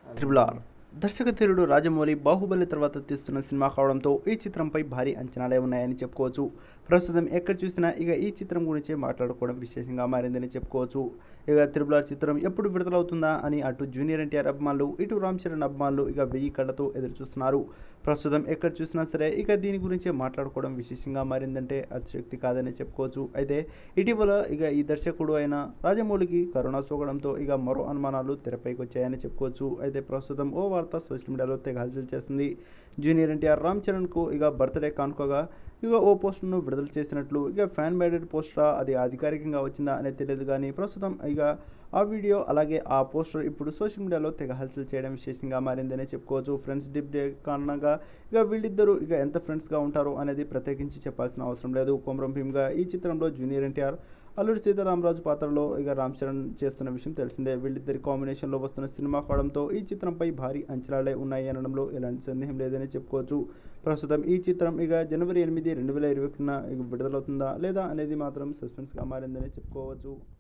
Triple దర్శకధీరుడు Rajamouli Baahubali తర్వాత తీస్తున్న cinema కావడంతో ఈ చిత్రంపై భారీ అంచనాలే ఉన్నాయని చెప్పుకోవచ్చు. ప్రస్తుతం ఎక్కడ చూసినా ఇక ఈ చిత్రం గురించే మాట్లాడుకోవడం విశేషంగా మారిందని చెప్పుకోవచ్చు. ఇక త్రిబుల్ చిత్రం ఎప్పుడు విడుదలవుతుందా అని అటు జూనియర్ ఎన్టీఆర్ అభిమానులు, ఇటు రామ్ చరణ్ అభిమానులు ఇక 1000 కళ్ళతో ఎదురు చూస్తున్నారు. ప్రస్తుతం ఎక్కడ చూసినా సరే ఇక దీని గురించే మాట్లాడుకోవడం విశేషంగా మారిందంటే అతిశక్తి కాదని చెప్పుకోవచ్చు. అయితే ఇటీవల ఇక ఈ దర్శకుడు అయిన రాజమౌళికి కరోనా సోకడంతో ఇక మరో అనుమానాలు తెరపైకి వచ్చాయని చెప్పుకోవచ్చు. అయితే ప్రస్తుతం ఓ వార్త సోషల్ మీడియాలో తెగ హల్చల్ చేస్తుంది. జూనియర్ ఎన్టీఆర్ రామ్ చరణ్కు ఇక బర్త్డే కానుకగా ఇక ఓ పోస్టర్ను విడుదల చేసినట్లు ఇక ఫ్యాన్ మేడెడ్ పోస్టరా, అది అధికారికంగా వచ్చిందా అనేది తెలియదు. కానీ ప్రస్తుతం ఇక ఆ వీడియో అలాగే ఆ పోస్టర్ ఇప్పుడు సోషల్ మీడియాలో తెగ హల్చల్ చేయడం విశేషంగా మారిందనే చెప్పుకోవచ్చు. ఫ్రెండ్స్ డే కారణంగా ఇక వీళ్ళిద్దరూ ఇక ఎంత ఫ్రెండ్స్గా ఉంటారో అనేది ప్రత్యేకించి చెప్పాల్సిన అవసరం లేదు. కొమరం భీమ్గా ఈ చిత్రంలో జూనియర్ ఎన్టీఆర్ అల్లూరి సీతారామరాజు పాత్రలో ఇక రామ్ చరణ్ చేస్తున్న విషయం తెలిసిందే. వీళ్ళిద్దరి కాంబినేషన్లో వస్తున్న సినిమా కావడంతో ఈ చిత్రంపై భారీ అంచనాలే ఉన్నాయి అనడంలో ఎలాంటి సందేహం లేదని చెప్పుకోవచ్చు. ప్రస్తుతం ఈ చిత్రం ఇక జనవరి 8, 2021 విడుదలవుతుందా లేదా అనేది మాత్రం సస్పెన్స్గా మారిందని చెప్పుకోవచ్చు.